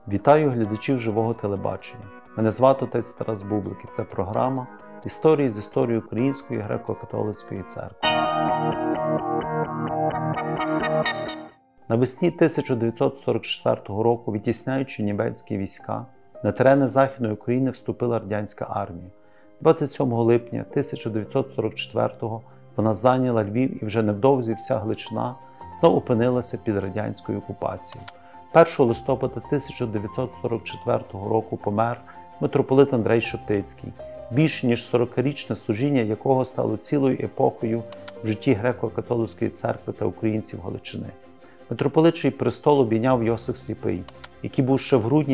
Вітаю глядачів живого телебачення. Мене звати отець Тарас Бублик і це програма «Історії з історії Української греко-католицької церкви». Навесні 1944 року, відтісняючи німецькі війська, на терени Західної України вступила радянська армія. 27 липня 1944-го вона зайняла Львів і вже невдовзі вся Галичина знову опинилася під радянською окупацією. 1 листопада 1944 року помер митрополит Андрей Шептицький, більш ніж 40-річне служіння якого стало цілою епохою в житті греко-католицької церкви та українців Галичини. Митрополитчий престол обійняв Йосиф Сліпий, який був ще в грудні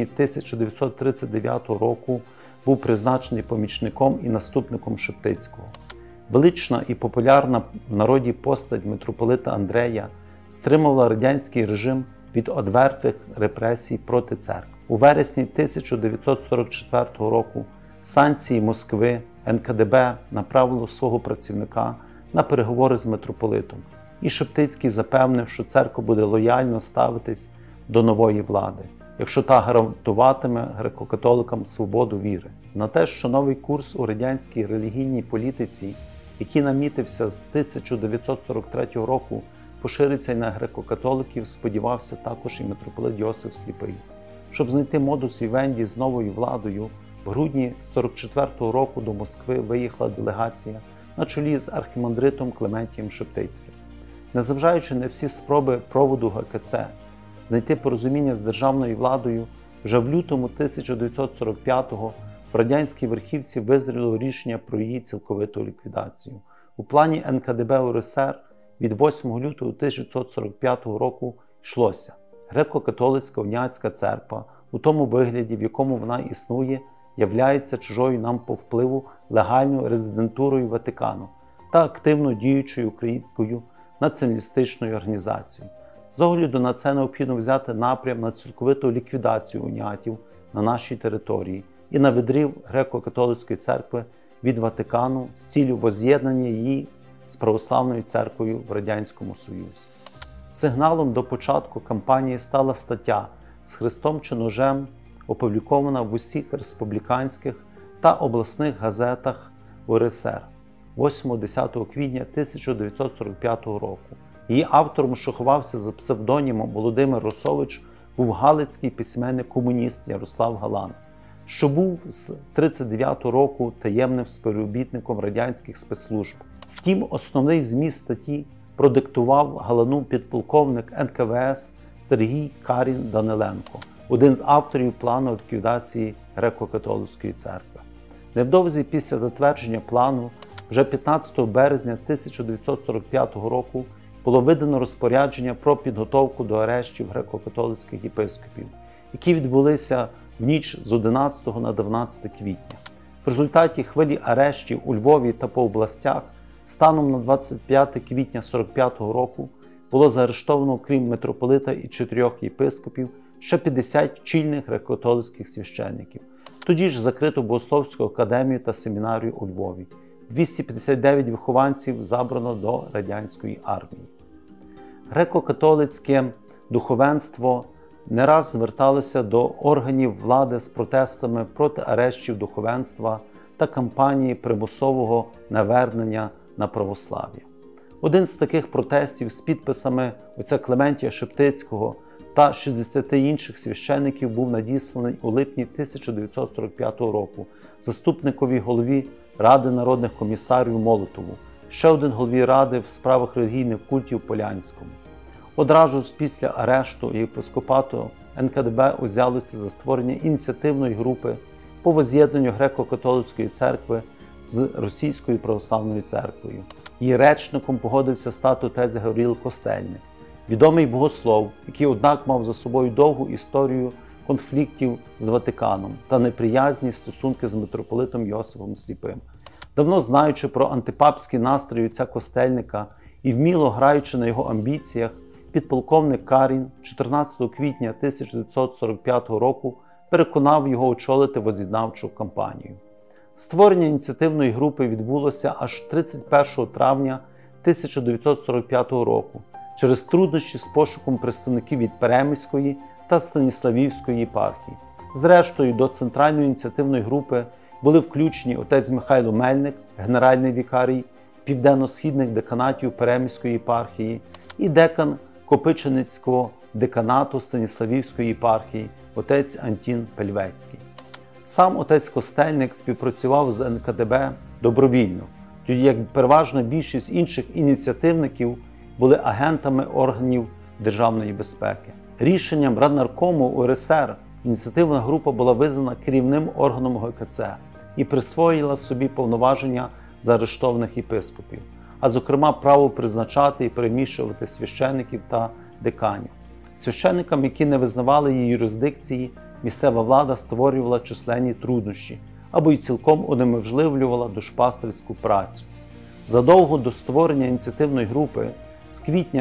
1939 року був призначений помічником і наступником Шептицького. Велична і популярна в народі постать митрополита Андрея стримувала радянський режим від одвертих репресій проти церкви. У вересні 1944 року санкції Москви НКДБ направило свого працівника на переговори з митрополитом, і Шептицький запевнив, що церква буде лояльно ставитись до нової влади, якщо та гарантуватиме греко-католикам свободу віри. На те, що новий курс у радянській релігійній політиці, який намітився з 1943 року, пошириться й на греко-католиків, сподівався також і митрополит Йосиф Сліпий. Щоб знайти модус вівенді з новою владою, в грудні 1944 року до Москви виїхала делегація на чолі з архімандритом Клементієм Шептицьким. Незважаючи на всі спроби проводу ГКЦ знайти порозуміння з державною владою, вже в лютому 1945-го в радянській верхівці визріло рішення про її цілковиту ліквідацію. У плані НКДБ УРСР від 8 лютого 1945 року йшлося: греко-католицька уніатська церква у тому вигляді, в якому вона існує, являється чужою нам по впливу легальною резидентурою Ватикану та активно діючою українською націоналістичною організацією. З огляду на це необхідно взяти напрям на цілковиту ліквідацію уніатів на нашій території і на відрив греко-католицької церкви від Ватикану з ціллю возз'єднання її з православною церквою в Радянському Союзі. Сигналом до початку кампанії стала стаття з хрестом чи ножем, опублікована в усіх республіканських та обласних газетах УРСР 8-10 квітня 1945 року. Її автором, що ховався за псевдонімом Володимир Росович, був галицький письменник-комуніст Ярослав Галан, що був з 1939 року таємним співробітником радянських спецслужб. Втім, основний зміст статті продиктував Галану підполковник НКВС Сергій Карін Даниленко, один з авторів плану ліквідації греко-католицької церкви. Невдовзі після затвердження плану, вже 15 березня 1945 року, було видано розпорядження про підготовку до арештів греко-католицьких єпископів, які відбулися в ніч з 11 на 12 квітня. В результаті хвилі арештів у Львові та по областях станом на 25 квітня 1945 року було заарештовано, крім митрополита і 4 єпископів, ще 50 чільних греко-католицьких священників. Тоді ж закрито Богословську академію та семінарію у Львові. 259 вихованців забрано до радянської армії. Греко-католицьке духовенство не раз зверталося до органів влади з протестами проти арештів духовенства та кампанії примусового навернення на православ'я. Один з таких протестів з підписами отця Клементія Шептицького та 60 інших священиків був надісланий у липні 1945 року заступникові голові Ради народних комісарів Молотову, ще один голові Ради в справах релігійних культів Полянському. Одразу ж після арешту єпископату НКДБ узялося за створення ініціативної групи по возз'єднанню греко-католицької церкви з Російською православною церквою. Її речником погодився стати отець Гавріл Костельник, відомий богослов, який, однак, мав за собою довгу історію конфліктів з Ватиканом та неприязні стосунки з митрополитом Йосифом Сліпим. Давно знаючи про антипапські настрої отця Костельника і вміло граючи на його амбіціях, підполковник Карін 14 квітня 1945 року переконав його очолити возз'єднавчу кампанію. Створення ініціативної групи відбулося аж 31 травня 1945 року через труднощі з пошуком представників від Перемиської та Станіславівської єпархії. Зрештою, до центральної ініціативної групи були включені отець Михайло Мельник, генеральний вікарій південно-східних деканатів Переміської єпархії і декан Копичиницького деканату Станіславівської єпархії отець Антін Пельвецький. Сам отець Костельник співпрацював з НКДБ добровільно, тоді як переважна більшість інших ініціативників були агентами органів державної безпеки. Рішенням Раднаркому УРСР ініціативна група була визнана керівним органом ГКЦ і присвоїла собі повноваження заарештованих єпископів, а зокрема право призначати і переміщувати священиків та деканів. Священикам, які не визнавали її юрисдикції, місцева влада створювала численні труднощі або й цілком унеможливлювала душпастерську працю. Задовго до створення ініціативної групи з квітня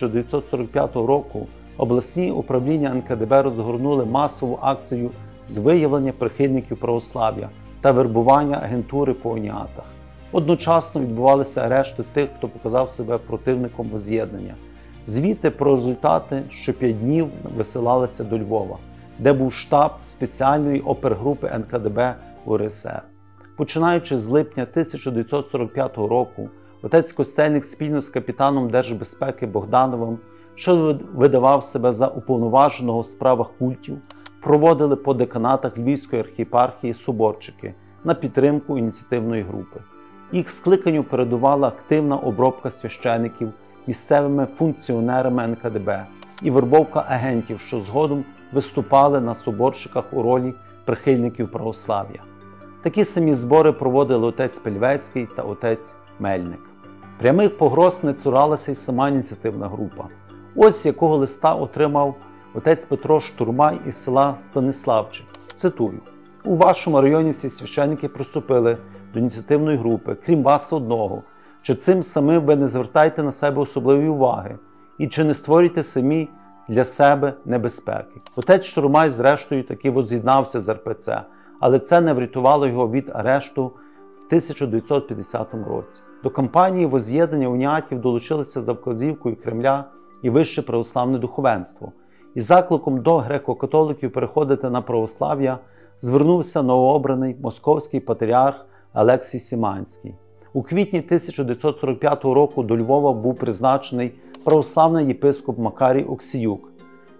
1945 року обласні управління НКДБ розгорнули масову акцію з виявлення прихильників православ'я та вербування агентури по уніатах. Одночасно відбувалися арешти тих, хто показав себе противником возз'єднання. Звіти про результати що 5 днів висилалися до Львова, де був штаб спеціальної опергрупи НКДБ УРСР. Починаючи з липня 1945 року, отець Костельник спільно з капітаном Держбезпеки Богдановим, що видавав себе за уповноваженого у справах культів, проводили по деканатах Львівської архієпархії соборчики на підтримку ініціативної групи. Їх скликанню передувала активна обробка священиків місцевими функціонерами НКДБ і вербовка агентів, що згодом виступали на соборчиках у ролі прихильників православ'я. Такі самі збори проводили отець Пельвецький та отець Мельник. Прямих погроз не цуралася й сама ініціативна група. Ось якого листа отримав отець Петро Штурмай із села Станиславчик. Цитую: «У вашому районі всі священники приступили до ініціативної групи, крім вас одного. Чи цим самим ви не звертаєте на себе особливої уваги? І чи не створюєте самі для себе небезпеки?» Отець Штурмай, зрештою, таки возз'єднався з РПЦ, але це не врятувало його від арешту в 1950 році. До кампанії возз'єднання уніатів долучилися за вказівкою Кремля і вище православне духовенство. Із закликом до греко-католиків переходити на православ'я звернувся новообраний московський патріарх Алексій Сіманський. У квітні 1945 року до Львова був призначений православний єпископ Макарій Оксіюк,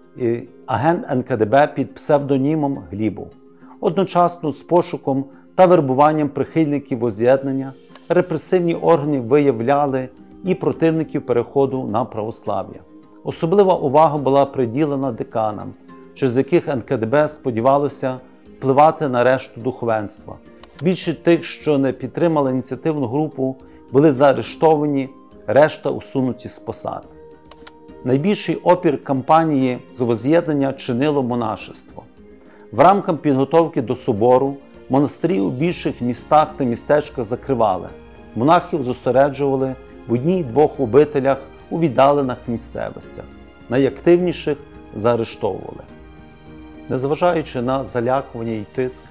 агент НКДБ під псевдонімом Глібов. Одночасно з пошуком та вербуванням прихильників возз'єднання репресивні органи виявляли і противників переходу на православ'я. Особлива увага була приділена деканам, через яких НКДБ сподівалося впливати на решту духовенства. Більшість тих, що не підтримали ініціативну групу, були заарештовані, решта усунуті з посад. Найбільший опір кампанії з возз'єднання чинило монашество. В рамках підготовки до собору монастирі у більших містах та містечках закривали. Монахів зосереджували в одній-двох обителях у віддалених місцевостях. Найактивніших заарештовували. Незважаючи на залякування і тиск,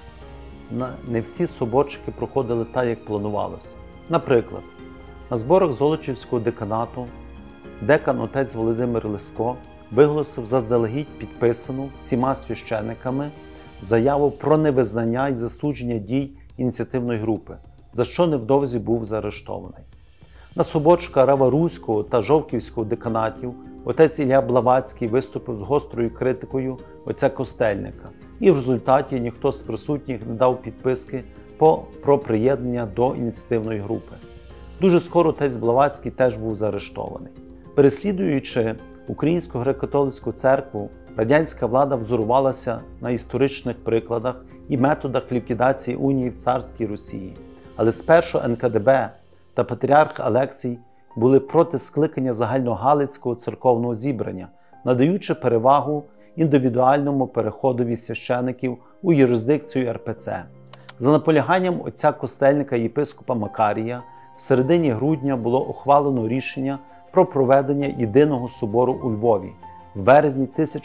не всі соборчики проходили так, як планувалося. Наприклад, на зборах Золочівського деканату декан отець Володимир Лиско виголосив заздалегідь підписану всіма священиками заяву про невизнання і засудження дій ініціативної групи, за що невдовзі був заарештований. На соборчиках Рава-Руського та Жовківського деканатів отець Ілля Блаватський виступив з гострою критикою отця Костельника, і в результаті ніхто з присутніх не дав підписки про приєднання до ініціативної групи. Дуже скоро отець Блаватський теж був заарештований. Переслідуючи Українську греко-католицьку церкву, радянська влада взорувалася на історичних прикладах і методах ліквідації унії в царській Росії. Але спершу НКДБ та патріарх Алексій були проти скликання загальногалицького церковного зібрання, надаючи перевагу індивідуальному переходові священиків у юрисдикцію РПЦ. За наполяганням отця Костельника і єпископа Макарія в середині грудня було ухвалено рішення про проведення єдиного собору у Львові в березні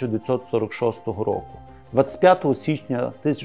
1946 року. 25 січня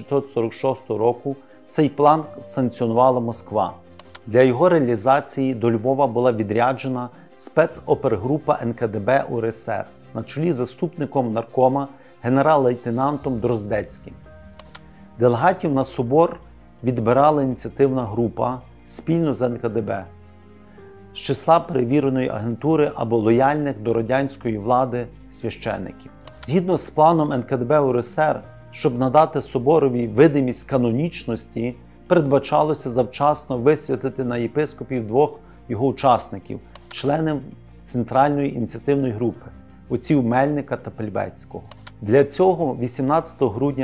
1946 року цей план санкціонувала Москва. Для його реалізації до Львова була відряджена спецопергрупа НКДБ УРСР на чолі з заступником наркома генерал-лейтенантом Дроздецьким. Делегатів на собор відбирала ініціативна група спільно з НКДБ з числа перевіреної агентури або лояльних до радянської влади священиків. Згідно з планом НКДБ УРСР, щоб надати соборові видимість канонічності, передбачалося завчасно висвітлити на єпископів двох його учасників, членів Центральної ініціативної групи, отців Мельника та Пельбецького. Для цього 18 грудня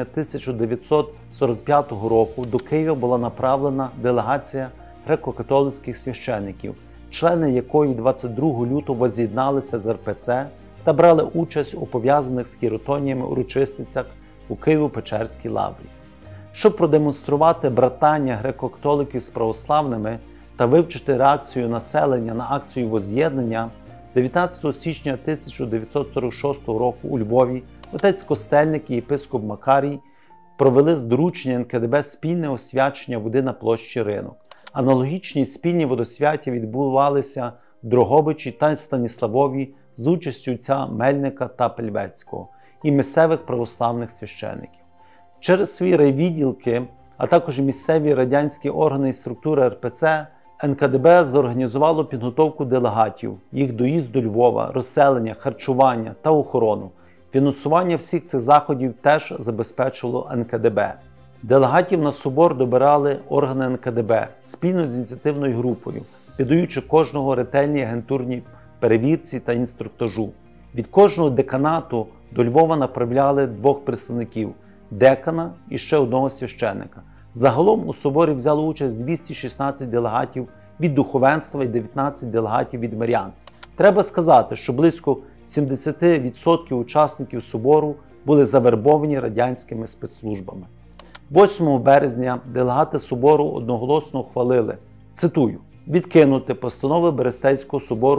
1945 року до Києва була направлена делегація греко-католицьких священиків, члени якої 22 лютого возз'єдналися з РПЦ та брали участь у пов'язаних з хіротоніями урочистицях у Києво-Печерській лаврі. Щоб продемонструвати братання греко-католиків з православними та вивчити реакцію населення на акцію возз'єднання, 19 січня 1946 року у Львові отець Костельник і єпископ Макарій провели з доручення НКДБ спільне освячення води на площі Ринок. Аналогічні спільні водосвяття відбувалися в Дрогобичі та Станіславові з участю отця Мельника та Пельбецького і місцевих православних священиків. Через свої райвідділки, а також місцеві радянські органи і структури РПЦ, НКДБ зорганізувало підготовку делегатів, їх доїзд до Львова, розселення, харчування та охорону. Фінансування всіх цих заходів теж забезпечувало НКДБ. Делегатів на собор добирали органи НКДБ спільно з ініціативною групою, піддаючи кожного ретельній агентурній перевірці та інструктажу. Від кожного деканату до Львова направляли двох представників – декана і ще одного священика. Загалом у соборі взяло участь 216 делегатів від духовенства і 19 делегатів від мирян. Треба сказати, що близько 70% учасників собору були завербовані радянськими спецслужбами. 8 березня делегати собору одноголосно ухвалили, цитую, «відкинути постанови Берестейського собору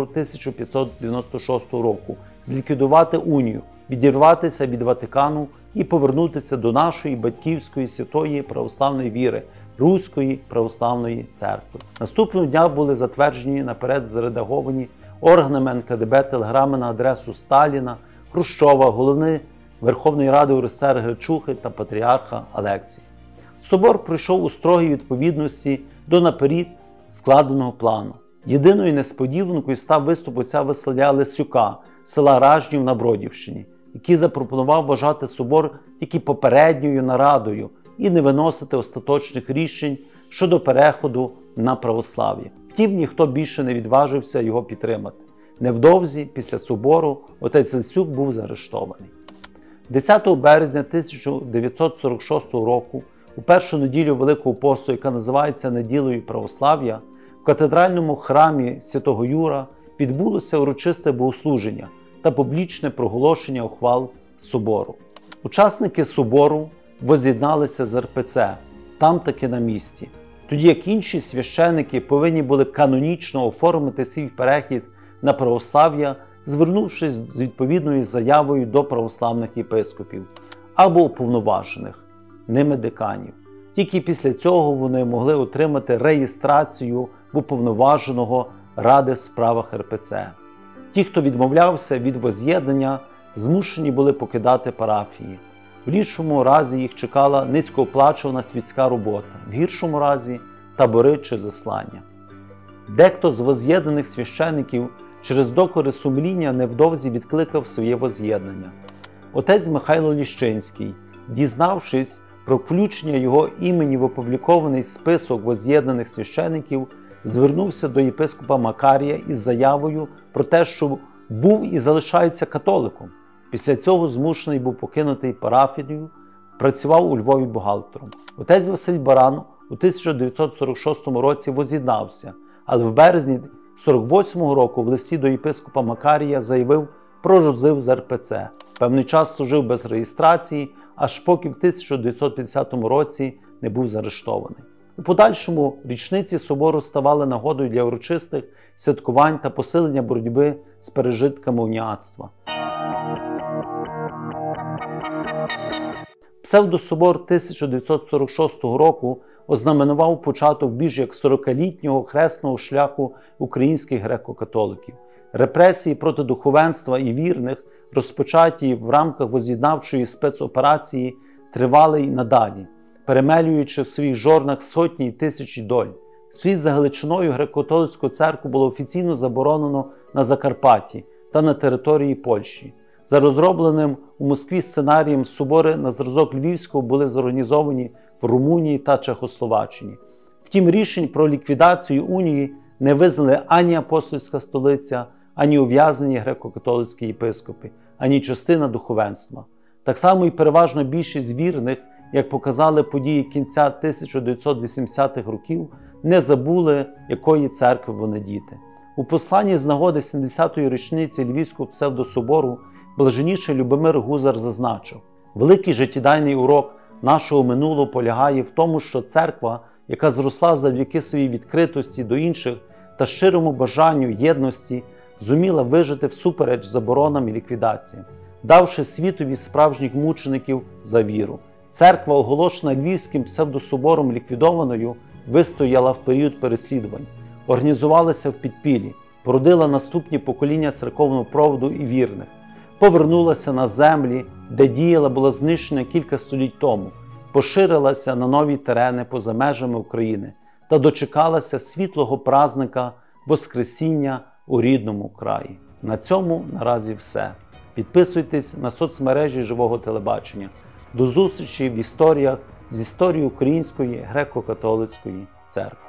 1596 року, зліквідувати унію, відірватися від Ватикану і повернутися до нашої батьківської святої православної віри, Руської православної церкви». Наступного дня були затверджені наперед заредаговані органами НКДБ телеграми на адресу Сталіна, Хрущова, голови Верховної Ради УРСР Гречухи та патріарха Алексія. Собор пройшов у строгій відповідності до наперед складеного плану. Єдиною несподіванкою став виступ отця Василя Лисюка з села Ражнів на Бродівщині, який запропонував вважати собор тільки попередньою нарадою і не виносити остаточних рішень щодо переходу на православ'я. Втім, ніхто більше не відважився його підтримати. Невдовзі, після собору, отець Лисюк був заарештований. 10 березня 1946 року, у першу неділю Великого посту, яка називається Неділею православ'я, в катедральному храмі Святого Юра відбулося урочисте богослуження та публічне проголошення ухвал собору. Учасники собору возз'єдналися з РПЦ, там таки на місці, тоді як інші священики повинні були канонічно оформити свій перехід на православ'я, звернувшись з відповідною заявою до православних єпископів або уповноважених ними деканів. Тільки після цього вони могли отримати реєстрацію в уповноваженого Ради в справах РПЦ. Ті, хто відмовлявся від возз'єднання, змушені були покидати парафії. В ліпшому разі їх чекала низькооплачувана світська робота, в гіршому разі – табори чи заслання. Дехто з возз'єднаних священиків через докори сумління невдовзі відкликав своє возз'єднання. Отець Михайло Ліщинський, дізнавшись про включення його імені в опублікований список возз'єднаних священиків, звернувся до єпископа Макарія із заявою про те, що був і залишається католиком. Після цього змушений був покинути парафію, працював у Львові бухгалтером. Отець Василь Баран у 1946 році возз'єднався, але в березні 1948 року в листі до єпископа Макарія заявив про розрив з РПЦ. Певний час служив без реєстрації, аж поки в 1950 році не був заарештований. У подальшому річниці собору ставали нагодою для урочистих святкувань та посилення боротьби з пережитками уніатства. Псевдособор 1946 року ознаменував початок більш як 40-літнього хресного шляху українських греко-католиків. Репресії проти духовенства і вірних розпочаті в рамках воз'єднавчої спецоперації, тривали й надалі, перемелюючи в своїх жорнах сотні й тисячі доль. Вслід за Галичиною греко-католицьку церкву було офіційно заборонено на Закарпатті та на території Польщі. За розробленим у Москві сценарієм собори на зразок Львівського були зорганізовані в Румунії та Чехословаччині. Втім, рішень про ліквідацію унії не визнали ані апостольська столиця, ані ув'язнені греко-католицькі єпископи, ані частина духовенства. Так само і переважно більшість вірних, як показали події кінця 1980-х років, не забули, якої церкви вони діти. У посланні з нагоди 70-ї річниці Львівського псевдособору блаженніший Любомир Гузар зазначив: «Великий життєдайний урок нашого минулого полягає в тому, що церква, яка зросла завдяки своїй відкритості до інших та щирому бажанню єдності, зуміла вижити всупереч заборонам і ліквідаціям, давши світові справжніх мучеників за віру. Церква, оголошена Львівським псевдособором ліквідованою, вистояла в період переслідувань, організувалася в підпіллі, породила наступні покоління церковного проводу і вірних, повернулася на землі, де діяла була знищена кілька століть тому, поширилася на нові терени поза межами України та дочекалася світлого празника Воскресіння у рідному краї». На цьому наразі все. Підписуйтесь на соцмережі Живого телебачення. До зустрічі в історіях з історії Української греко-католицької церкви.